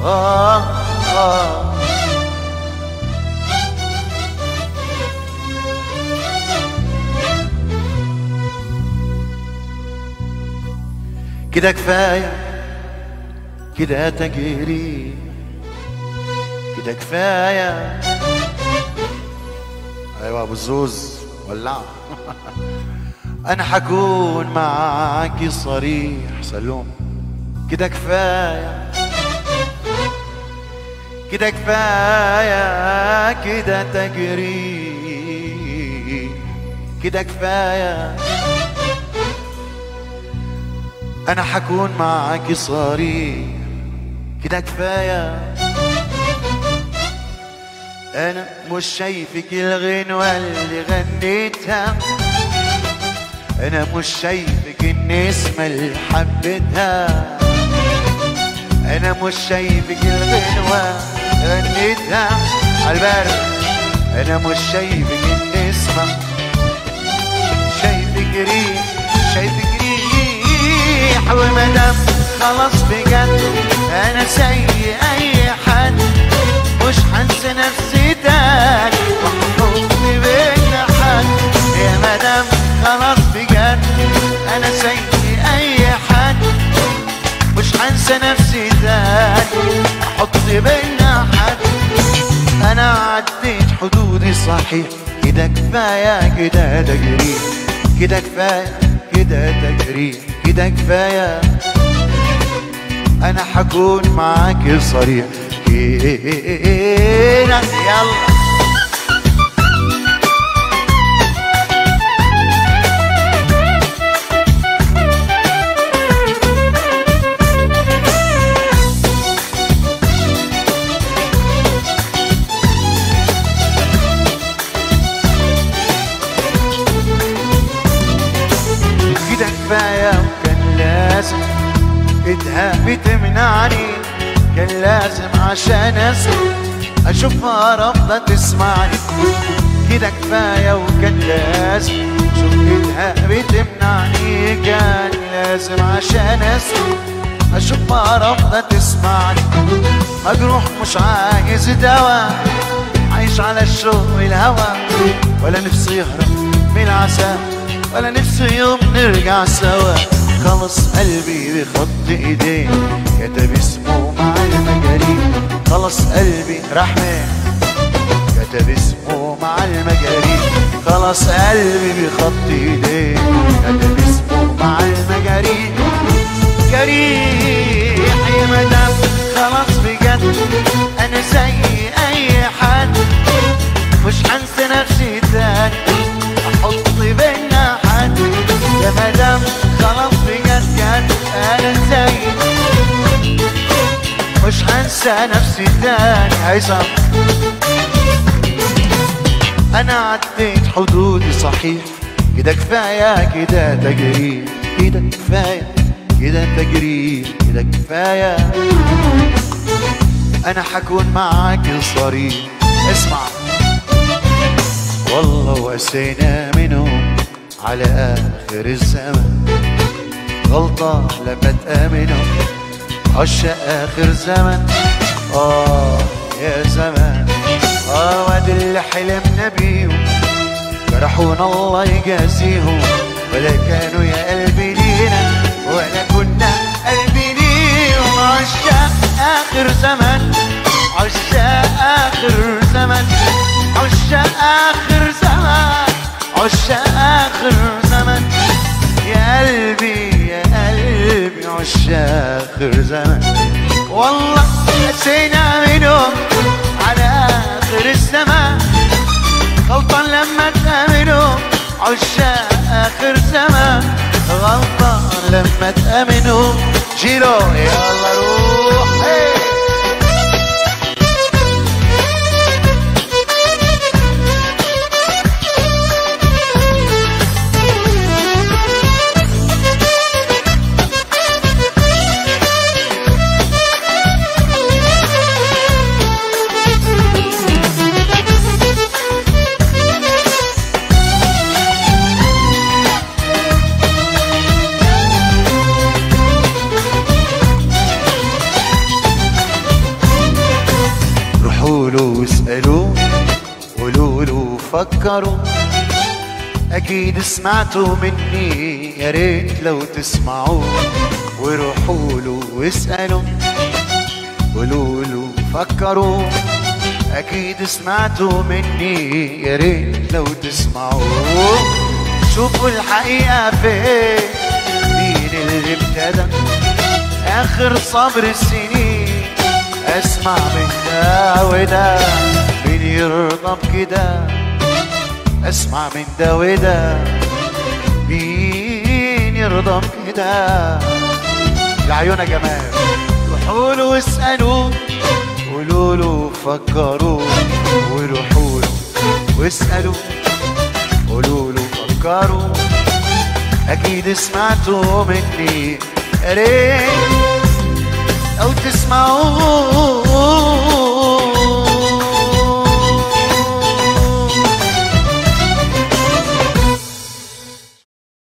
كده كفاية، كده تجري، كده كفاية. ايوه ابو الزوز ولع. انا حكون معاكي صريح سلوم. كده كفاية، كده كفاية، كده تجري، كده كفاية. أنا حكون معاكي صريح، كده كفاية. أنا مش شايفك الغنوة اللي غنيتها، أنا مش شايفك النسمة اللي حبيتها، أنا مش شايفك الغنوة غنيتها عالبرد، أنا مش شايفك النسمة، شايفك ريح، شايفك ريح. ومدام خلاص بجد أنا زي أي حد، مش هنسى نفسي تاني وحبي بينا حد. يا مدام خلاص بجد أنا زي أي حد، مش هنسى نفسي تاني احط بينا حد. انا عديت حدودي صحيح، كده كفايه، كده تجريح، كده كفايه، كده تجريح، كده كفايه. انا حكون معاك صريح كده. يلا كفاية. وكان لازم اتهابي تمنعني، كان لازم عشان اسكت اشوفها رافضة تسمعني. كده كفاية. وكان لازم شوف اتهابي تمنعني، كان لازم عشان اسكت اشوفها رافضة تسمعني. مجروح مش عايز دوا، عايش على الشوق والهوى، ولا نفسي يهرب من العذاب، ولا نفسي يوم نرجع سوا. خلص قلبي بخط ايديه كتب اسمه مع المجاريد، خلص قلبي رحمن كتب اسمه مع المجاريد، خلص قلبي بخط ايديه كتب اسمه مع المجاريد. جريح يا مدام خلاص بجد انا زي اي حد، مش هنسى نفسي تاني احط بينا حد. يا مدام خلاص بجد انا زي، مش هنسى نفسي تاني. هيثم انا عديت حدودي صحيح، كده كفايه، كده تجريح، كده كفايه، كده تجريح، كده كفايه. انا حكون معاك صريح. اسمع والله وقسينا منهم على آخر الزمن، غلطة لما تآمنوا عشاق آخر زمن. يا زمان وادي اللي حلمنا بيهم، جرحونا الله يجازيهم، ولا كانوا يا قلبي لينا ولا كنا قلبي ليهم. عشاق آخر زمن، عشاق آخر زمن، عشاق آخر زمن، عشاق آخر زمن. يا قلبي يا قلبي عشاق آخر زمن. والله قسينا منهم على آخر الزمان، غلطان لما تأمنوا عشاق آخر زمان، غلطان لما تأمنوا. جيلو يلا روح. فكروا اكيد سمعتوا مني، يا ريت لو تسمعوا وروحوا له واسألوا، قولوا له فكروا اكيد سمعتوا مني، يا ريت لو تسمعوا شوفوا الحقيقة فين، مين اللي ابتدى اخر صبر السنين. اسمع من ده وده مين يرضى بكده، اسمع من ده وده مين يرضى بكده. لعيونة جمال روحوا له واسألوا، قولوا له فكروا، وروحوا له واسألوا، قولوا له فكروا اكيد سمعتوا مني، يا ريت او تسمعوا